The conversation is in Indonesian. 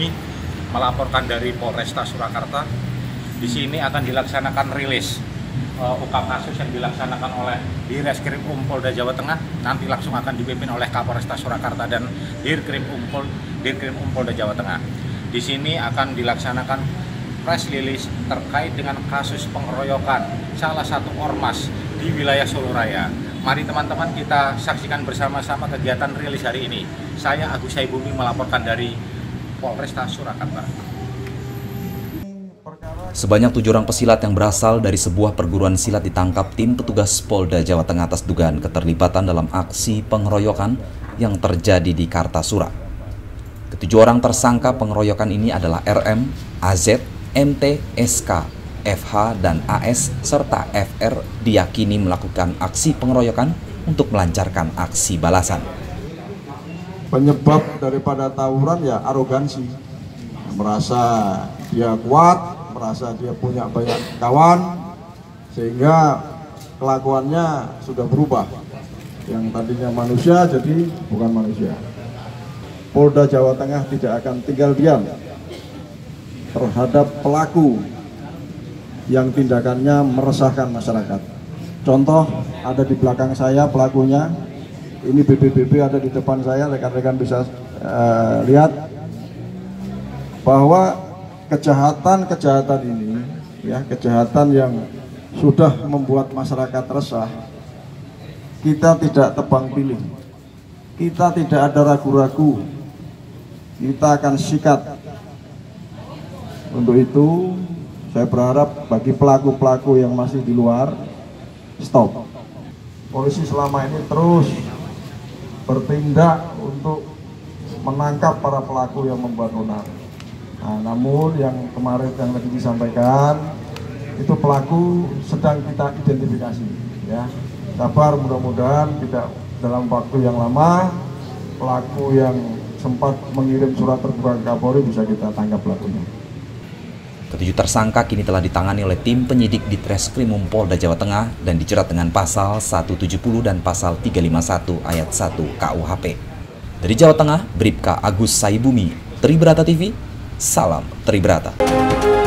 Saibumi melaporkan dari Polresta Surakarta. Di sini akan dilaksanakan rilis ungkap kasus yang dilaksanakan oleh Direskrim Polda Jawa Tengah. Nanti langsung akan dipimpin oleh Kapolresta Surakarta dan Dirkrim Polda Jawa Tengah. Di sini akan dilaksanakan press release terkait dengan kasus pengeroyokan salah satu ormas di wilayah Solo Raya. Mari teman-teman kita saksikan bersama-sama kegiatan rilis hari ini. Saya Agus Saibumi melaporkan dari Polresta Surakarta. Sebanyak 7 orang pesilat yang berasal dari sebuah perguruan silat ditangkap tim petugas Polda Jawa Tengah atas dugaan keterlibatan dalam aksi pengeroyokan yang terjadi di Kartasura. Ketujuh orang tersangka pengeroyokan ini adalah RM, AZ, MT, SK, FH, dan AS, serta FR diyakini melakukan aksi pengeroyokan untuk melancarkan aksi balasan. Penyebab daripada tawuran ya arogansi, merasa dia kuat, merasa dia punya banyak kawan, sehingga kelakuannya sudah berubah. Yang tadinya manusia jadi bukan manusia. Polda Jawa Tengah tidak akan tinggal diam terhadap pelaku yang tindakannya meresahkan masyarakat. Contoh ada di belakang saya pelakunya. Ini BBBB ada di depan saya, rekan-rekan bisa lihat bahwa kejahatan ini, ya, kejahatan yang sudah membuat masyarakat resah, kita tidak tebang pilih, kita tidak ada ragu-ragu, kita akan sikat. Untuk itu, saya berharap bagi pelaku-pelaku yang masih di luar, stop. Polisi selama ini terus bertindak untuk menangkap para pelaku yang membuat onar. Nah, namun yang kemarin yang lagi disampaikan itu pelaku sedang kita identifikasi, ya. Sabar, mudah-mudahan tidak dalam waktu yang lama pelaku yang sempat mengirim surat terbuka ke Kapolri bisa kita tangkap pelakunya. Ketujuh tersangka kini telah ditangani oleh tim penyidik di Treskrim Polda Jawa Tengah dan dijerat dengan pasal 170 dan pasal 351 ayat 1 KUHP. Dari Jawa Tengah, Bribka Agus Saibumi, Tribrata TV, salam Tribrata.